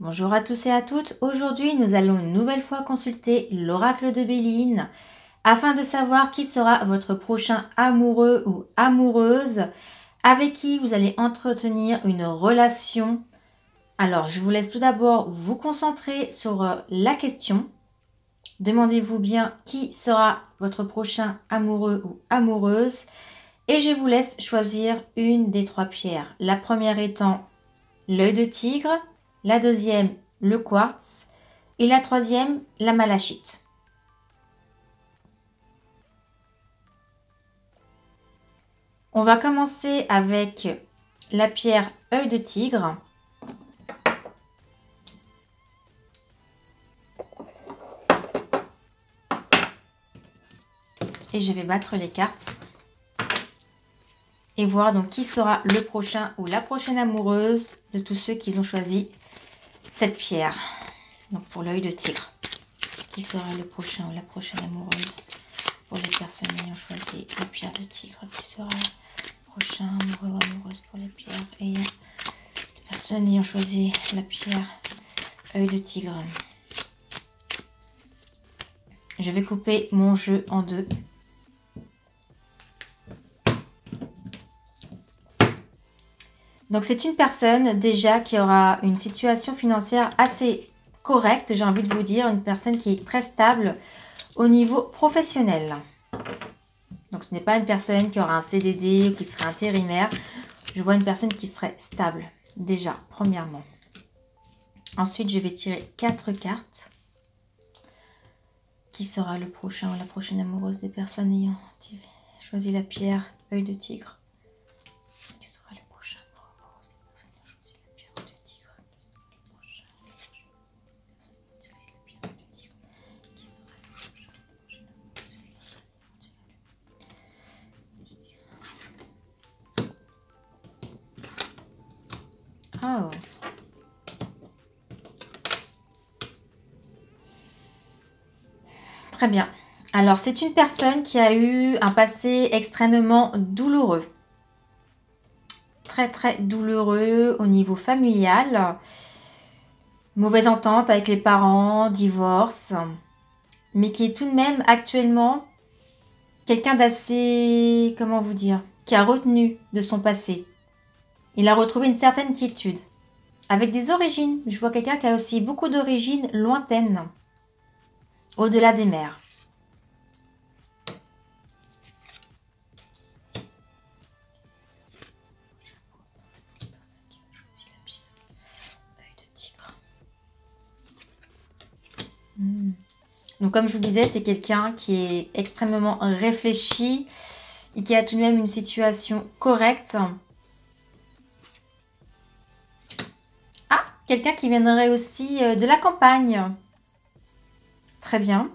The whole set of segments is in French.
Bonjour à tous et à toutes. Aujourd'hui, nous allons une nouvelle fois consulter l'oracle de Béline afin de savoir qui sera votre prochain amoureux ou amoureuse avec qui vous allez entretenir une relation. Alors, je vous laisse tout d'abord vous concentrer sur la question. Demandez-vous bien qui sera votre prochain amoureux ou amoureuse et je vous laisse choisir une des trois pierres. La première étant l'œil de tigre, la deuxième, le quartz, et la troisième, la malachite. On va commencer avec la pierre œil de tigre. Et je vais battre les cartes et voir donc qui sera le prochain ou la prochaine amoureuse de tous ceux qui ont choisi cette pierre. Donc pour l'œil de tigre, qui sera le prochain ou la prochaine amoureuse pour les personnes ayant choisi la pierre de tigre, qui sera le prochain amoureux ou amoureuse pour les pierres ayant les personnes ayant choisi la pierre œil de tigre. Je vais couper mon jeu en deux. Donc c'est une personne déjà qui aura une situation financière assez correcte, j'ai envie de vous dire, une personne qui est très stable au niveau professionnel. Donc ce n'est pas une personne qui aura un CDD ou qui serait intérimaire. Je vois une personne qui serait stable déjà, premièrement. Ensuite, je vais tirer 4 cartes. Qui sera le prochain ou la prochaine amoureuse des personnes ayant choisi la pierre œil de tigre? Oh. Très bien. Alors, c'est une personne qui a eu un passé extrêmement douloureux. Très, très douloureux au niveau familial. Mauvaise entente avec les parents, divorce. Mais qui est tout de même actuellement quelqu'un d'assez, comment vous dire, qui a retenu de son passé. Il a retrouvé une certaine quiétude. Avec des origines. Je vois quelqu'un qui a aussi beaucoup d'origines lointaines. Au-delà des mers. Donc comme je vous disais, c'est quelqu'un qui est extrêmement réfléchi et qui a tout de même une situation correcte. Ah, quelqu'un qui viendrait aussi de la campagne. Très bien.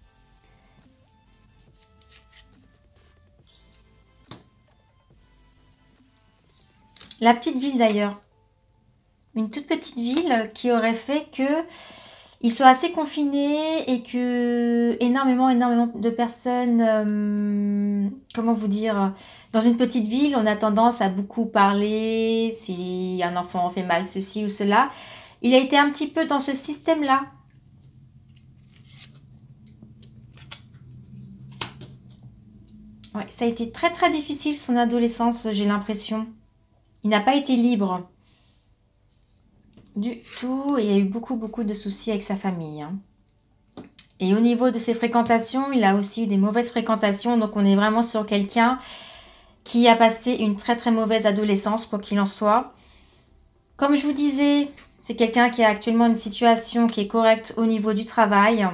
La petite ville d'ailleurs. Une toute petite ville qui aurait fait que il soit assez confiné et que énormément de personnes, comment vous dire, dans une petite ville, on a tendance à beaucoup parler, si un enfant fait mal ceci ou cela. Il a été un petit peu dans ce système-là. Ouais, ça a été très très difficile son adolescence, j'ai l'impression. Il n'a pas été libre. Du tout, il y a eu beaucoup de soucis avec sa famille. Hein. Et au niveau de ses fréquentations, il a aussi eu des mauvaises fréquentations. Donc on est vraiment sur quelqu'un qui a passé une très très mauvaise adolescence, quoi qu'il en soit. Comme je vous disais, c'est quelqu'un qui a actuellement une situation qui est correcte au niveau du travail.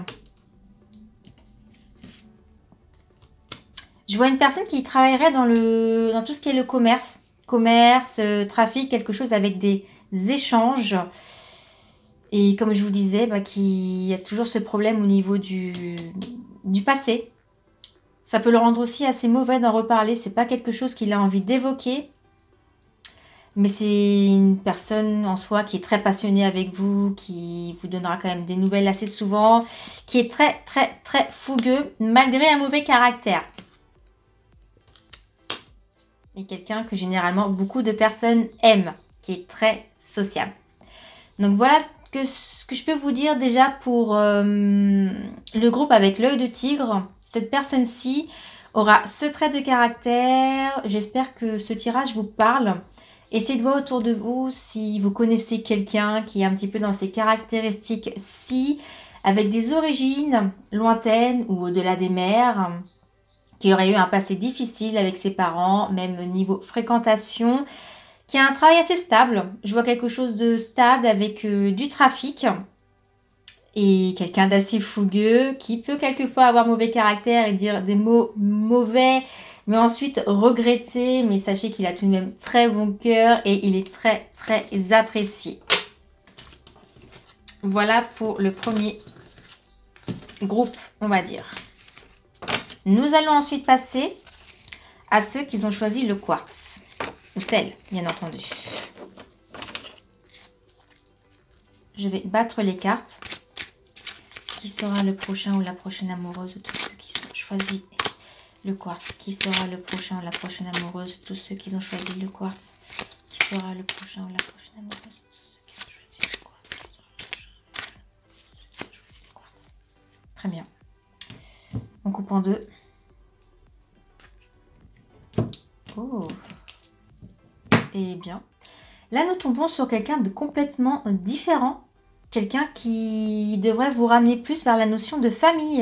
Je vois une personne qui travaillerait dans tout ce qui est le commerce. Commerce, trafic, quelque chose avec des échanges. Et comme je vous disais, qu'il y a toujours ce problème au niveau du passé. Ça peut le rendre aussi assez mauvais d'en reparler. C'est pas quelque chose qu'il a envie d'évoquer. Mais c'est une personne en soi qui est très passionnée avec vous, qui vous donnera quand même des nouvelles assez souvent, qui est très très très fougueux malgré un mauvais caractère. Et quelqu'un que généralement beaucoup de personnes aiment, qui est très sociable. Donc voilà ce que je peux vous dire déjà pour le groupe avec l'œil de tigre, cette personne-ci aura ce trait de caractère. J'espère que ce tirage vous parle. Essayez de voir autour de vous si vous connaissez quelqu'un qui est un petit peu dans ces caractéristiques-ci, avec des origines lointaines ou au-delà des mers, qui aurait eu un passé difficile avec ses parents, même niveau fréquentation, qui a un travail assez stable. Je vois quelque chose de stable avec du trafic et quelqu'un d'assez fougueux qui peut quelquefois avoir mauvais caractère et dire des mots mauvais, mais ensuite regretter. Mais sachez qu'il a tout de même très bon cœur et il est très très apprécié. Voilà pour le premier groupe, on va dire. Nous allons ensuite passer à ceux qui ont choisi le quartz. Ou celle, bien entendu. Je vais battre les cartes. Qui sera le prochain ou la prochaine amoureuse de tous ceux qui ont choisi le quartz? Qui sera le prochain ou la prochaine amoureuse de tous ceux qui ont choisi le quartz? Qui sera le prochain ou la prochaine amoureuse de tous ceux qui ont choisi le quartz? Très bien. On coupe en deux. Oh. Eh bien, là nous tombons sur quelqu'un de complètement différent. Quelqu'un qui devrait vous ramener plus vers la notion de famille.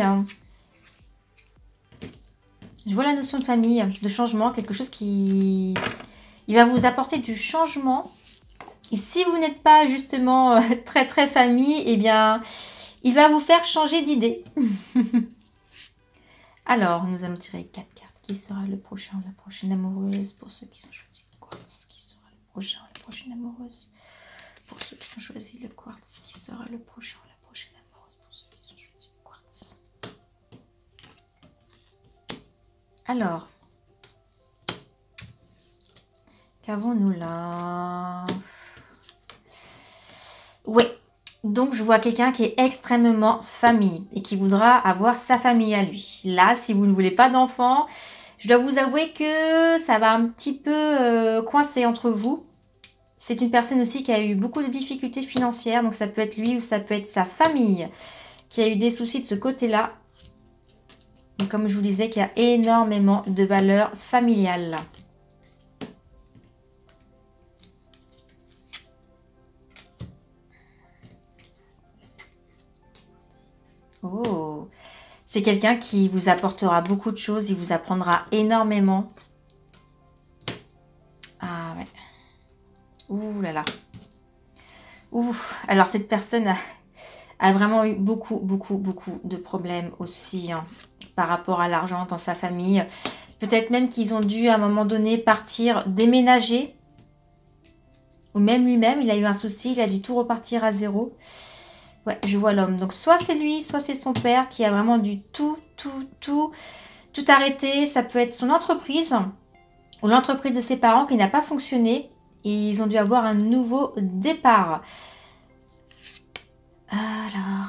Je vois la notion de famille, de changement, quelque chose qui... Il va vous apporter du changement. Et si vous n'êtes pas justement très très famille, eh bien, il va vous faire changer d'idée. Alors, nous allons tirer 4 cartes. Qui sera le prochain ou la prochaine amoureuse pour ceux qui ont choisi le quartz? Qui sera le prochain ou la prochaine amoureuse pour ceux qui ont choisi le quartz? Qui sera le prochain ou la prochaine amoureuse pour ceux qui ont choisi le quartz? Alors, qu'avons-nous là? Oui, donc je vois quelqu'un qui est extrêmement famille et qui voudra avoir sa famille à lui. Là, si vous ne voulez pas d'enfants, je dois vous avouer que ça va un petit peu coincer entre vous. C'est une personne aussi qui a eu beaucoup de difficultés financières, donc ça peut être lui ou ça peut être sa famille qui a eu des soucis de ce côté-là. Et comme je vous disais, qu'il y a énormément de valeurs familiales. Oh, c'est quelqu'un qui vous apportera beaucoup de choses, il vous apprendra énormément. Ah ouais. Ouh là là. Ouh, alors cette personne a vraiment eu beaucoup de problèmes aussi hein, par rapport à l'argent dans sa famille. Peut-être même qu'ils ont dû à un moment donné partir, déménager. Ou même lui-même, il a eu un souci, il a dû tout repartir à zéro. Ouais, je vois l'homme. Donc soit c'est lui, soit c'est son père qui a vraiment dû tout arrêter. Ça peut être son entreprise ou l'entreprise de ses parents qui n'a pas fonctionné. Et ils ont dû avoir un nouveau départ. Alors...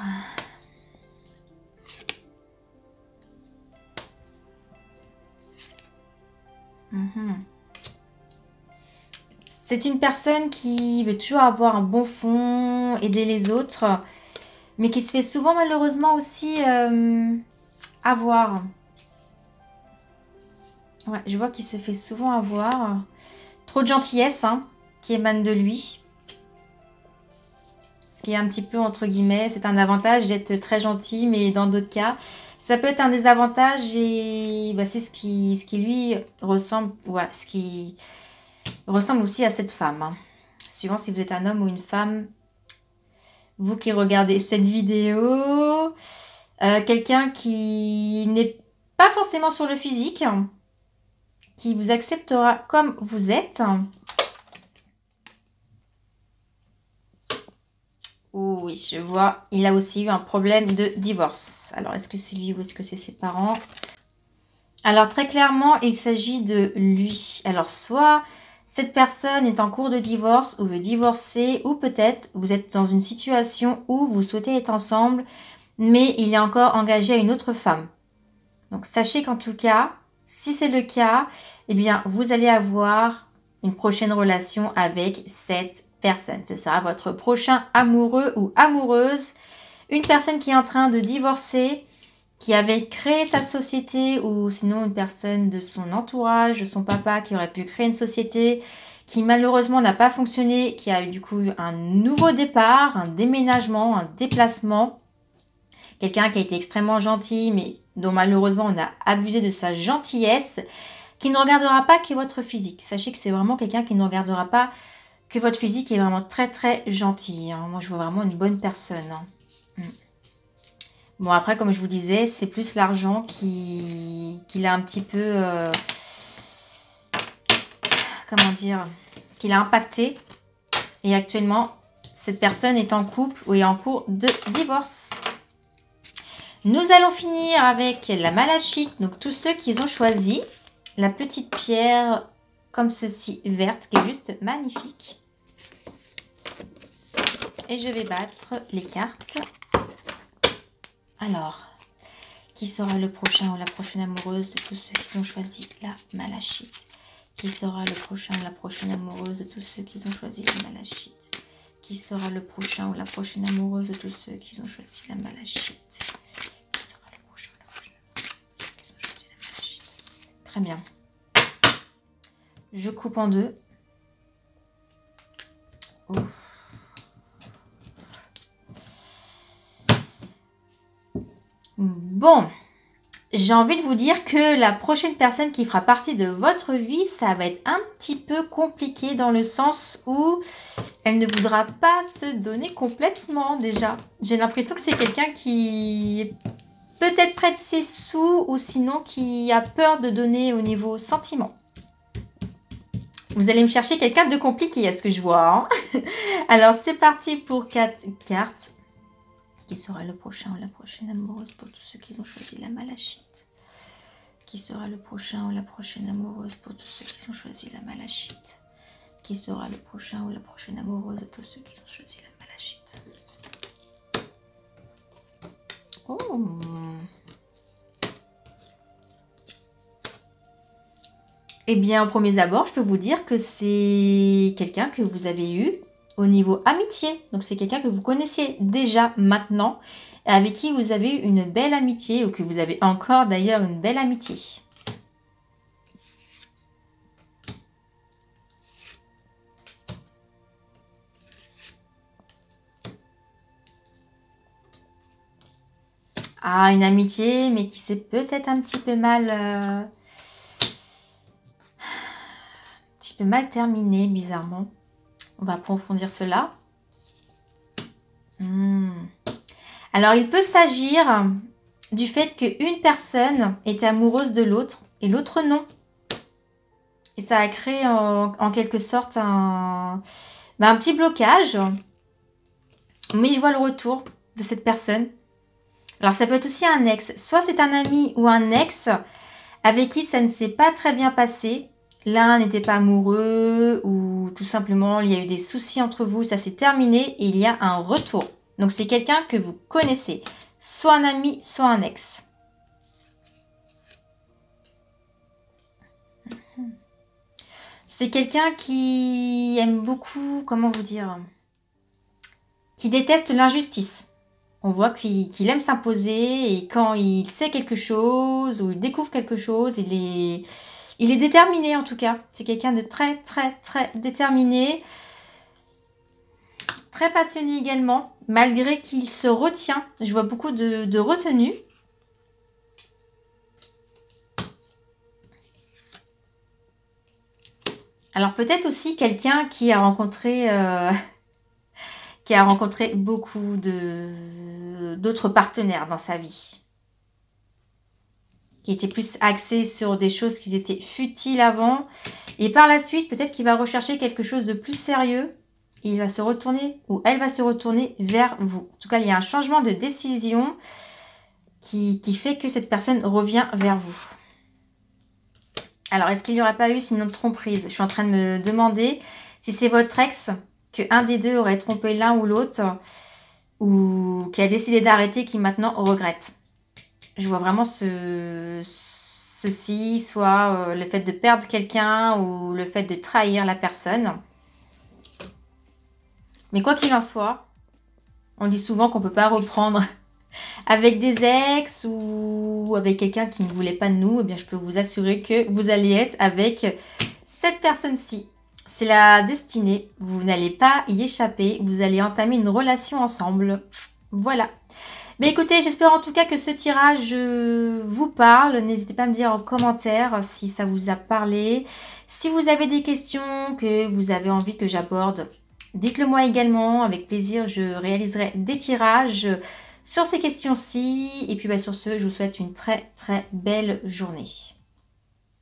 C'est une personne qui veut toujours avoir un bon fond, aider les autres, mais qui se fait souvent malheureusement aussi avoir. Ouais, je vois qu'il se fait souvent avoir. Trop de gentillesse hein, qui émane de lui. Ce qui est un petit peu entre guillemets, c'est un avantage d'être très gentil, mais dans d'autres cas, ça peut être un désavantage et bah, c'est ce qui lui ressemble, ouais, ce qui ressemble aussi à cette femme. Hein. Suivant si vous êtes un homme ou une femme, vous qui regardez cette vidéo, quelqu'un qui n'est pas forcément sur le physique, qui vous acceptera comme vous êtes. Oui, je vois, il a aussi eu un problème de divorce. Alors, est-ce que c'est lui ou est-ce que c'est ses parents? Alors, très clairement, il s'agit de lui. Alors, soit cette personne est en cours de divorce ou veut divorcer, ou peut-être vous êtes dans une situation où vous souhaitez être ensemble, mais il est encore engagé à une autre femme. Donc, sachez qu'en tout cas, si c'est le cas, eh bien, vous allez avoir une prochaine relation avec cette personne. Ce sera votre prochain amoureux ou amoureuse. Une personne qui est en train de divorcer, qui avait créé sa société, ou sinon une personne de son entourage, de son papa, qui aurait pu créer une société, qui malheureusement n'a pas fonctionné, qui a eu du coup un nouveau départ, un déménagement, un déplacement. Quelqu'un qui a été extrêmement gentil, mais dont malheureusement on a abusé de sa gentillesse, qui ne regardera pas que votre physique. Sachez que c'est vraiment quelqu'un qui ne regardera pas que votre physique, est vraiment très très gentil. Hein. Moi je vois vraiment une bonne personne. Hein. Bon après comme je vous disais, c'est plus l'argent qui l'a un petit peu... comment dire, qui l'a impacté. Et actuellement, cette personne est en couple ou est en cours de divorce. Nous allons finir avec la malachite. Donc, tous ceux qui ont choisi la petite pierre comme ceci, verte, qui est juste magnifique. Et je vais battre les cartes. Alors, qui sera le prochain ou la prochaine amoureuse de tous ceux qui ont choisi la malachite? Qui sera le prochain ou la prochaine amoureuse de tous ceux qui ont choisi la malachite? Qui sera le prochain ou la prochaine amoureuse de tous ceux qui ont choisi la malachite? Qui sera le prochain ou la prochaine amoureuse de ceux qui ont choisi la malachite? Très bien. Je coupe en deux. Ouf. Bon. J'ai envie de vous dire que la prochaine personne qui fera partie de votre vie, ça va être un petit peu compliqué dans le sens où elle ne voudra pas se donner complètement déjà. J'ai l'impression que c'est quelqu'un qui est peut-être près de ses sous ou sinon qui a peur de donner au niveau sentiment. Vous allez me chercher quelqu'un de compliqué, à ce que je vois. Hein. Alors c'est parti pour 4 cartes. Qui sera le prochain ou la prochaine amoureuse pour tous ceux qui ont choisi la malachite? Qui sera le prochain ou la prochaine amoureuse pour tous ceux qui ont choisi la malachite? Qui sera le prochain ou la prochaine amoureuse de tous ceux qui ont choisi la malachite? Oh! Eh bien, au premier abord, je peux vous dire que c'est quelqu'un que vous avez eu au niveau amitié. Donc, c'est quelqu'un que vous connaissiez déjà maintenant, avec qui vous avez eu une belle amitié, ou que vous avez encore d'ailleurs une belle amitié. Ah, une amitié, mais qui s'est peut-être un petit peu mal terminée, bizarrement. On va approfondir cela. Alors, il peut s'agir du fait qu'une personne est amoureuse de l'autre et l'autre non. Et ça a créé en quelque sorte un petit blocage. Mais je vois le retour de cette personne. Alors, ça peut être aussi un ex. Soit c'est un ami ou un ex avec qui ça ne s'est pas très bien passé. L'un n'était pas amoureux ou tout simplement il y a eu des soucis entre vous, ça s'est terminé et il y a un retour. Donc c'est quelqu'un que vous connaissez, soit un ami, soit un ex. C'est quelqu'un qui aime beaucoup, comment vous dire, qui déteste l'injustice. On voit qu'il aime s'imposer et quand il sait quelque chose ou il découvre quelque chose, il est déterminé en tout cas. C'est quelqu'un de très, très, très déterminé. Très passionné également. Malgré qu'il se retient. Je vois beaucoup de retenue. Alors peut-être aussi quelqu'un qui a rencontré... beaucoup d'autres partenaires dans sa vie. Qui était plus axé sur des choses qui étaient futiles avant. Et par la suite, peut-être qu'il va rechercher quelque chose de plus sérieux. Et il va se retourner, ou elle va se retourner vers vous. En tout cas, il y a un changement de décision qui fait que cette personne revient vers vous. Alors, est-ce qu'il n'y aurait pas eu sinon de tromperie? Je suis en train de me demander si c'est votre ex, qu'un des deux aurait trompé l'un ou l'autre, ou qui a décidé d'arrêter, qui maintenant regrette. Je vois vraiment ceci, soit le fait de perdre quelqu'un ou le fait de trahir la personne. Mais quoi qu'il en soit, on dit souvent qu'on ne peut pas reprendre avec des ex ou avec quelqu'un qui ne voulait pas de nous. Eh bien, je peux vous assurer que vous allez être avec cette personne-ci. C'est la destinée. Vous n'allez pas y échapper. Vous allez entamer une relation ensemble. Voilà. Mais écoutez, j'espère en tout cas que ce tirage vous parle. N'hésitez pas à me dire en commentaire si ça vous a parlé. Si vous avez des questions que vous avez envie que j'aborde, dites-le moi également. Avec plaisir, je réaliserai des tirages sur ces questions-ci. Et puis sur ce, je vous souhaite une très très belle journée.